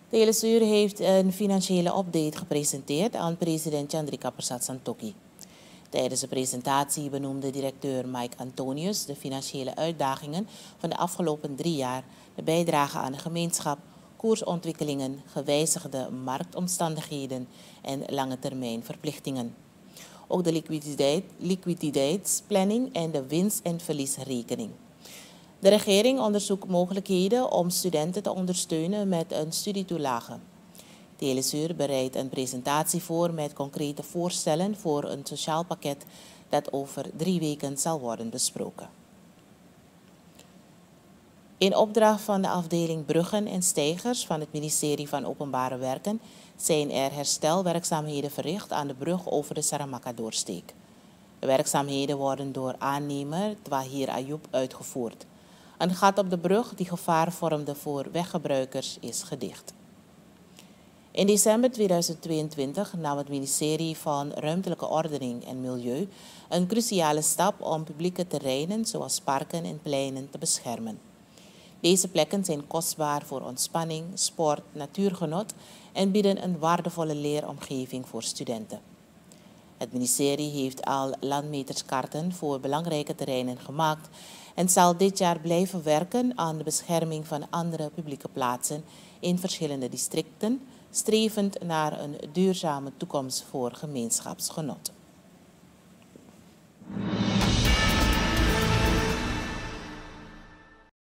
De Telesuur heeft een financiële update gepresenteerd aan president Chandrika Persat Santokhi. Tijdens de presentatie benoemde directeur Mike Antonius de financiële uitdagingen van de afgelopen 3 jaar, de bijdrage aan de gemeenschap, koersontwikkelingen, gewijzigde marktomstandigheden en lange termijn verplichtingen. Ook de liquiditeitsplanning en de winst- en verliesrekening. De regering onderzoekt mogelijkheden om studenten te ondersteunen met een studietoelage. Telesuur bereidt een presentatie voor met concrete voorstellen voor een sociaal pakket dat over 3 weken zal worden besproken. In opdracht van de afdeling Bruggen en Steigers van het ministerie van Openbare Werken zijn er herstelwerkzaamheden verricht aan de brug over de Saramaka-doorsteek. De werkzaamheden worden door aannemer Twahir Ayoub uitgevoerd. Een gat op de brug die gevaar vormde voor weggebruikers is gedicht. In december 2022 nam het ministerie van Ruimtelijke Ordening en Milieu een cruciale stap om publieke terreinen zoals parken en pleinen te beschermen. Deze plekken zijn kostbaar voor ontspanning, sport, natuurgenot en bieden een waardevolle leeromgeving voor studenten. Het ministerie heeft al landmeterskaarten voor belangrijke terreinen gemaakt en zal dit jaar blijven werken aan de bescherming van andere publieke plaatsen in verschillende districten, strevend naar een duurzame toekomst voor gemeenschapsgenot.